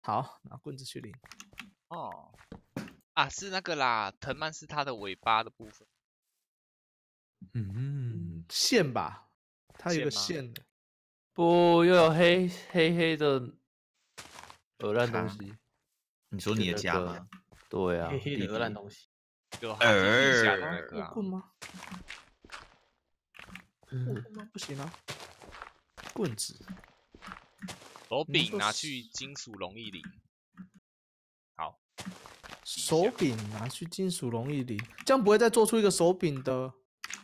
好，拿棍子去领。 哦，啊，是那个啦，藤蔓是它的尾巴的部分。 线吧，它有个线线的。 不，又有黑的鹅烂东西。 你说你的家吗？ 对啊， 黑黑的鹅烂东西。 就它地下的那个啊。 木棍吗？木棍吗？不行啊，棍子。 手柄拿去金属容易领。好。 手柄拿去金属容易领，这样不会再做出一个手柄的？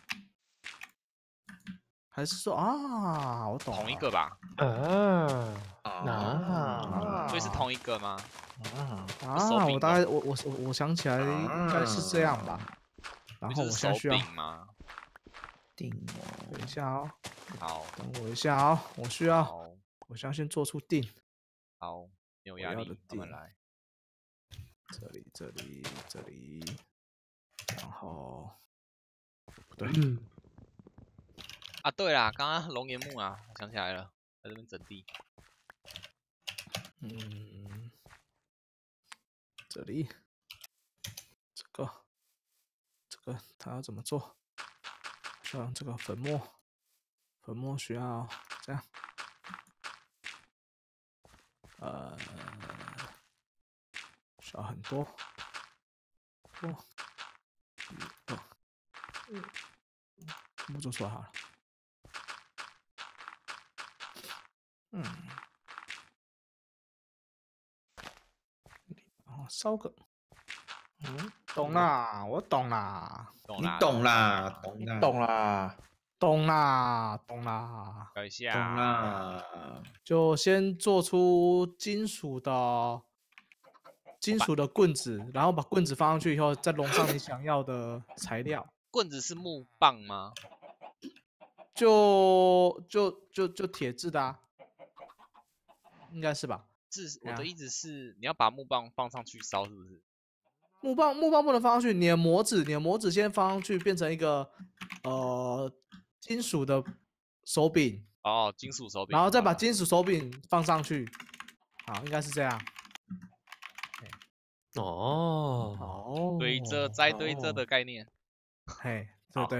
还是说啊，我懂了。 同一个吧？所以是同一个吗？ 我大概我想起来应该是这样吧。然后我现在需要吗？ 定哦， 等一下哦。 好， 等我一下哦，我需要，我需要先做出定。 好，没有压力，慢慢来。 这里，然后不对。 啊，对啦，刚刚龙岩木啊，我想起来了，在这边整地。 这里，这个它要怎么做？需要这个粉末需要这样，需要很多，全部做出来好了。然后烧个，懂啦，我懂啦， 你懂啦， 懂啦。 改一下， 懂啦。 就先做出金属的棍子，然后把棍子放上去以后，再融上你想要的材料。 棍子是木棒吗？ 就铁质的啊，应该是吧？ 我的意思是，你要把木棒放上去烧，是不是？ 木棒不能放上去，你的模子先放上去，变成一个金属的手柄。 哦，金属手柄。 然后再把金属手柄放上去，好，应该是这样。 堆着再堆着的概念。 嘿，对，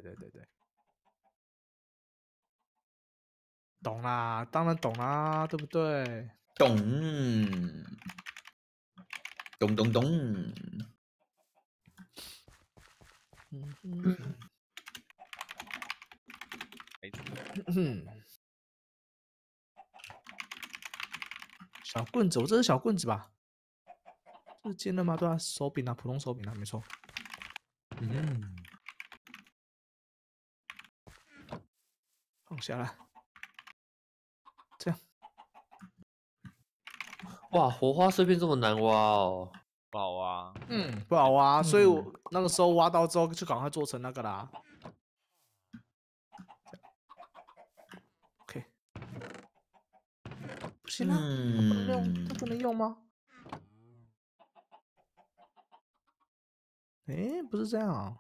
懂啦，当然懂啦，对不对？ 懂。 小棍子，我这是小棍子吧？这是尖的吗？对啊，手柄啊，普通手柄啊，没错。放下来，这样。 哇，活花碎片这么难挖哦？ 不好挖。 不好挖，所以我那个时候挖到之后就赶快做成那个啦。OK。不行啊，这不能用吗？不是这样啊。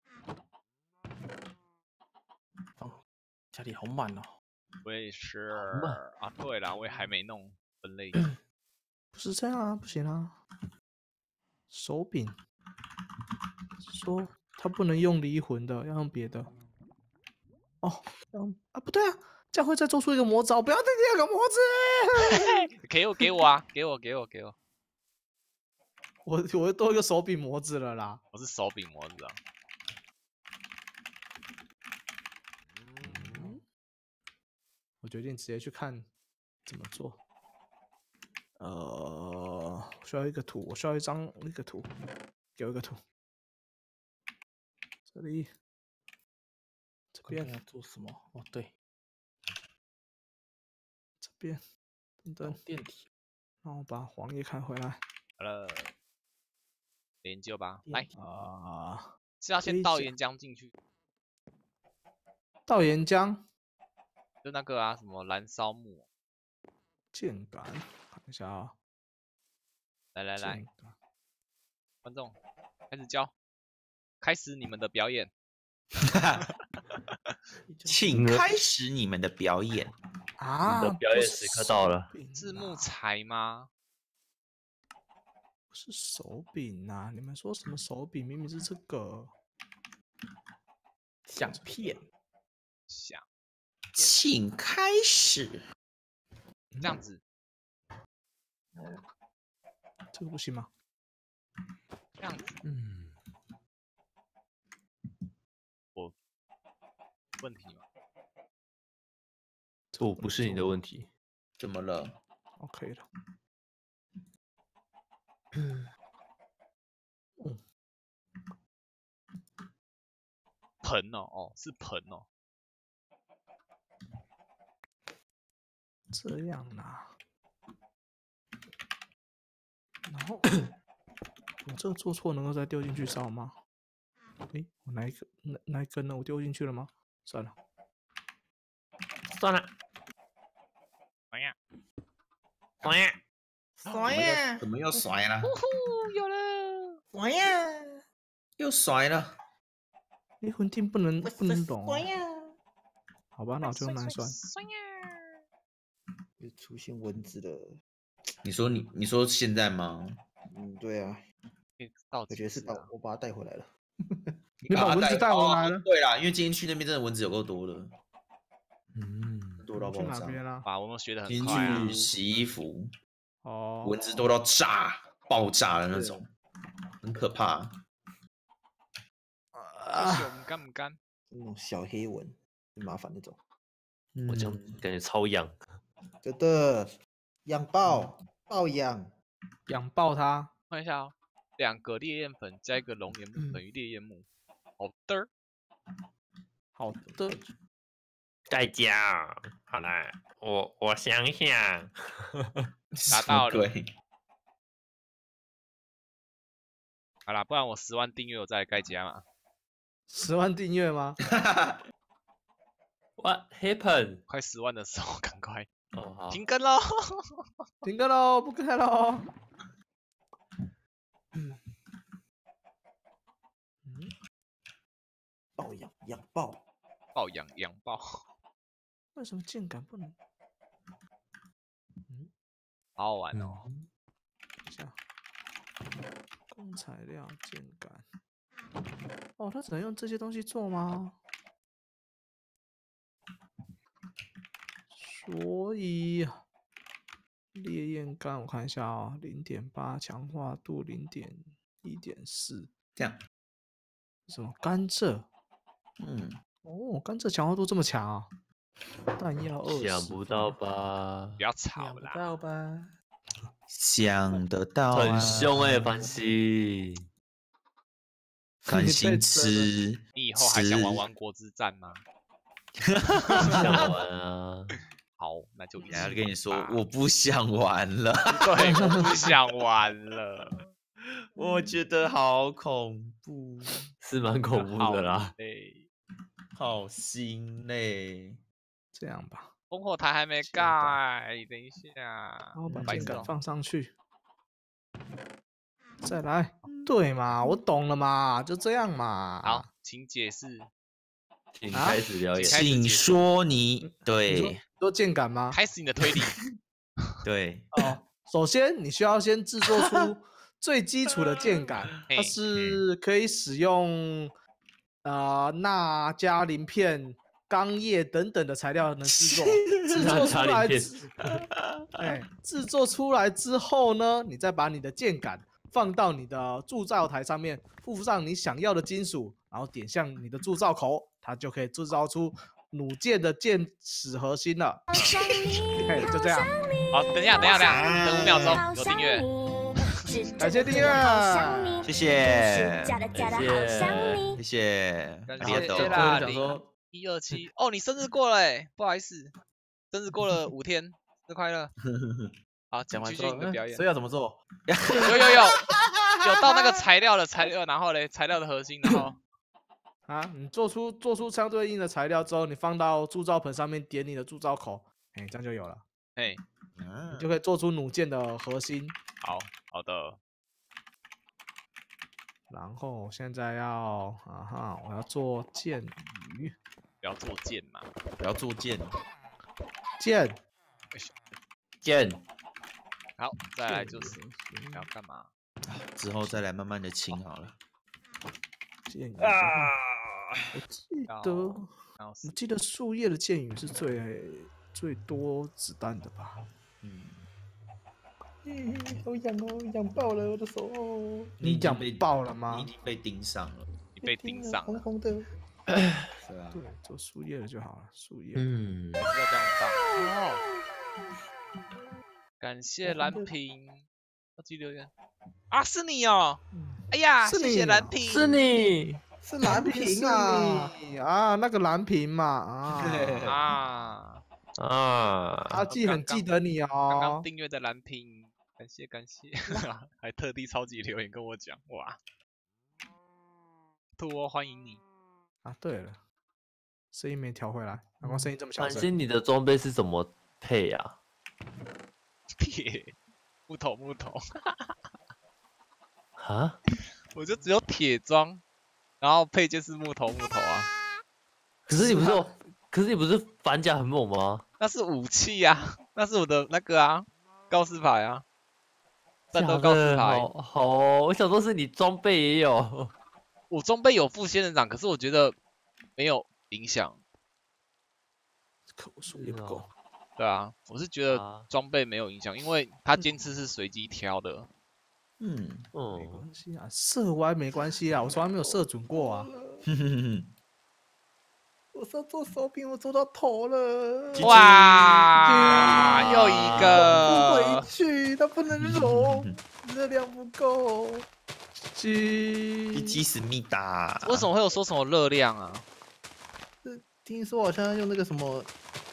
家里好满哦。 我也是啊，对了，我也还没弄分类。 不是这样啊，不行啊。手柄说它不能用离魂的，要用别的。哦，不对啊，这样会再做出一个模子，我不要再第二个模子。 给我啊，给我。 我又多一个手柄模子了啦。 我是手柄模子啊。 我决定直接去看怎么做。需要一个图，我需要一个图，给我一个图。这里，这边要做什么？哦，对， 这边，等电梯。 然后把黄页看回来。 好了，研究吧。来是要这先倒岩浆进去。 倒岩浆？ 就那个啊，什么燃烧木。 剑杆，看一下啊。 来，观众开始教，开始你们的表演。 请开始你们的表演你的表演时刻到了。 是木材吗？ 不是手柄啊！你们说什么手柄？明明是这个响片， 想请开始。 这样子， 这个不行吗？ 这样子， 嗯， 问题吗？ 不是你的问题。 怎么了？ OK 了。 盆哦，是盆哦。 这样啦。然后我这个做错能够再丢进去烧吗？诶，我哪一根呢？我丢进去了吗？算了， 算了， 哎呀， 爽呀！ 甩呀！怎么又甩了？ 有了！ 甩呀！又甩了。 离魂钉不能懂哦。好吧，那我就用蓝酸。 又出现蚊子了。 你说现在吗？ 嗯，对啊， 到我觉得是我把它带回来了。 你把蚊子带回来了？ 对啦，因为今天去那边真的蚊子有够多的，多到去爆炸。 哪边啊？ 把我们学的很今快啊天。去洗衣服， 哦， 蚊子多到爆炸的那种，很可怕。 就是我们干不干？ 那种小黑蚊，很麻烦那种。 我这样感觉超痒。 真的，痒爆痒。 养爆它。 看一下哦，2个烈焰粉加一个龙岩木等于烈焰木。好的， 好的， 代价，好啦，我想想， 达到了什么鬼好啦，不然我10万订阅我再来盖加嘛。 10万订阅吗？ What happened？ 快10万的时候赶快哦，好， 停更喽！ 停更喽，不开喽。 爆痒爆。 爆痒爆， 为什么键杆不能？ 好好玩哦。 等一下，工材料键杆。哦，它只能用这些东西做吗？所以烈焰杆我看一下哦，0.8强化度0.1.4， 这样， 什么甘蔗？哦，甘蔗强化度这么强啊！弹药20， 想不到吧不？要吵想不啦！ 到吧？ 想得到啊， 很凶哎，凡西。 繁星吃， 你以后还想玩王国之战吗？ 想玩啊！ 好，那就一起然后跟你说玩，吧我不想玩了， 对，我不想玩了， 我觉得好恐怖， 是蛮恐怖的啦。 对， 好心累。 这样吧， 烽火台还没盖，等一下然后把白痴哦。 键杆放上去，再来，对嘛，我懂了嘛，就这样嘛。 好，请解释。 请开始表演。 请说你你说键杆吗？ 开始你的推理。 对， 哦，首先你需要先制作出最基础的键杆，它是可以使用钠加鳞片、钢叶等等的材料能制作。制作出来制作出来之后呢，你再把你的键杆放到你的铸造台上面，附上你想要的金属，然后点向你的铸造口，它就可以制造出弩箭的箭矢核心了。嘿，就这样。 好，等一下，等5秒钟，有订阅。 感谢订阅， 谢谢， 谢谢。 谢谢， 感ありがとう谢啦， 想说 0127。哦，你生日过了哎，不好意思，生日过了5天，生日快乐。好，继续讲完之后， 你的表演。 所以要怎么做？ 有到那个材料，然后嘞，材料的核心，然后你做出相对应的材料之后，你放到铸造盆上面，点你的铸造口，这样就有了， 哎， 你就可以做出弩箭的核心。 好的。 然后现在要我要做箭鱼， 不要做剑嘛， 不要做剑， 剑。 好，再来就是要干嘛？ 之后再来慢慢的清好了。 剑雨的话， 然后我记得树叶的剑雨是最多子弹的吧？ 好痒哦，痒爆了我的手哦！ 你痒被爆了吗你已经被盯上了。 你被盯上了， 红红的。 是啊， 对，做树叶的就好了，树叶。 嗯， 还是要这样放。哦，感谢蓝屏，超级留言啊，是你哦！哎呀， 是谢谢你哦蓝屏， 是你， 是蓝屏啊！ 你啊，那个蓝屏嘛啊， 啊， 啊， 阿纪很记得你刚刚哦。 订阅的蓝屏，感谢感谢，还特地超级留言跟我讲，哇，兔窝欢迎你， 啊，对了，声音没调回来，难怪声音这么小声。 繁星，你的装备是怎么配啊？ 铁木头， 啊？ 我就只有铁装，然后配件是木头啊， 可是你不是反甲很猛吗？ 那是武器啊，那是我的那个啊，告示牌啊，战斗告示牌。 好哦，我想说是你装备也有。 我装备有副仙人掌，可是我觉得没有影响。 口数也不够。 对啊，我是觉得装备没有影响，因为它尖刺是随机挑的。 没关系啊，射歪没关系啊，我从来没有射准过啊。 我是要做手柄，我做到头了。 哇，又一不个回。去，它不能融，热量不够。 鸡思密达。 为什么会有说什么热量啊？ 听说好像要用那个什么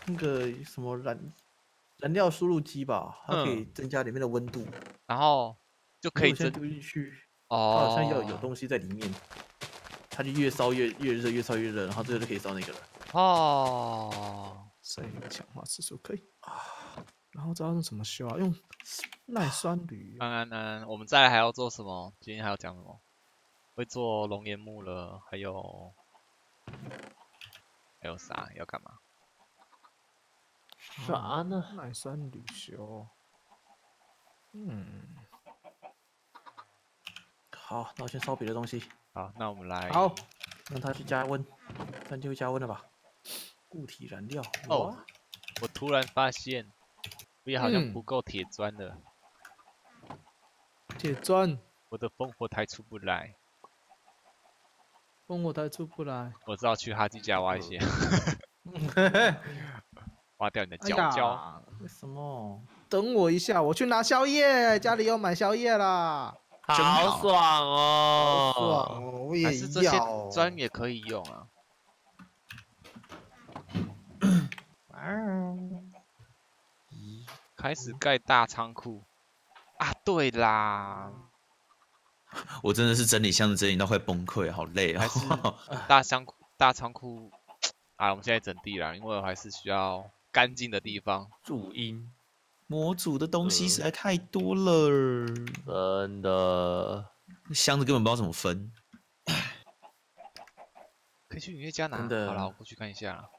燃料输入机吧，它可以增加里面的温度， 然后就可以丢进去。它哦， 好像要有东西在里面，它就越烧越热，越烧越热，然后最后就可以烧那个了。 哦， 声音强化次数可以啊。然后知道用什么修啊？用耐酸铝。 我们再来还要做什么？今天还要讲什么？会做龙岩木了，还有啥要干嘛？ 啥呢？ 耐酸铝修。 好，那我先烧别的东西。 好，那我们来。 好，让它去加温，这样就会加温了吧？固体燃料。 哦，我突然发现，我也好像不够铁砖了。 铁砖， 我的烽火台出不来。 烽火台出不来。 我知道去哈基家挖一些。挖掉你的脚脚。 为什么？ 等我一下，我去拿宵夜，家里要买宵夜啦。 好爽哦！ 爽哦，我也还是这些要。 砖也可以用啊。开始盖大仓库啊！对啦， 我真的是整理箱子整理到快崩溃，好累啊！ 还是大仓库啊！我们现在整地了，因为我还是需要干净的地方。 注音模组的东西实在太多了， 真的， 箱子根本不知道怎么分。 可以去音乐家拿。好了，我过去看一下。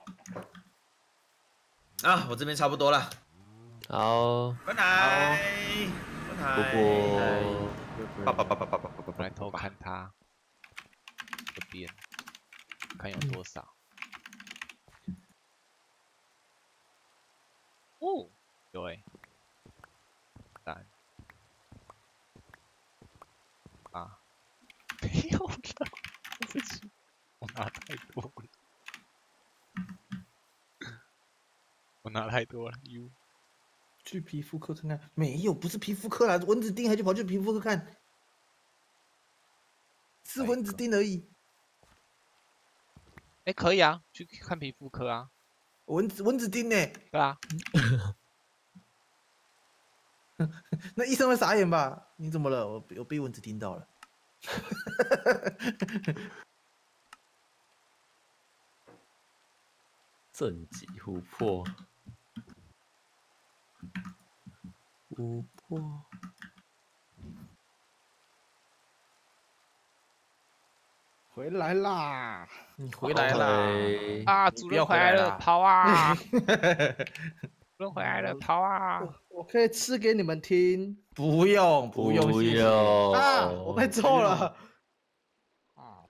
啊，我这边差不多了。 好， 拜拜， 不过， 我来偷看它这边，看有多少。哦，有欸，3、8，没有了，我拿太多了，我拿太多了，U。 去皮肤科看看，没有，不是皮肤科啦，蚊子叮还去跑去皮肤科看，是蚊子叮而已。 哎，可以啊，去看皮肤科啊。 蚊子叮呢？ 对啊。 那医生会傻眼吧？你怎么了？我被蚊子叮到了。 正极琥珀。琥珀， 回来啦！ 你回来啦！ 啊，主人回来了，跑啊！主人回来了，跑啊！ 我我可以吃给你们听不用不用不谢谢用啊！我被揍了。啊，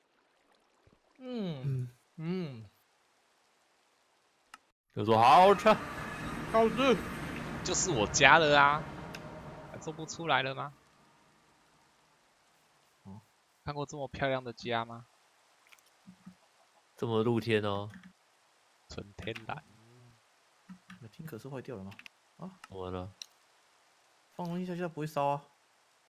就说好吃。 好吃。 就是我家的啊，还做不出来了吗？看过这么漂亮的家吗？ 这么露天哦。 纯天然。 你的拼可是坏掉了吗？ 怎么了？ 放东西下去它不会烧啊。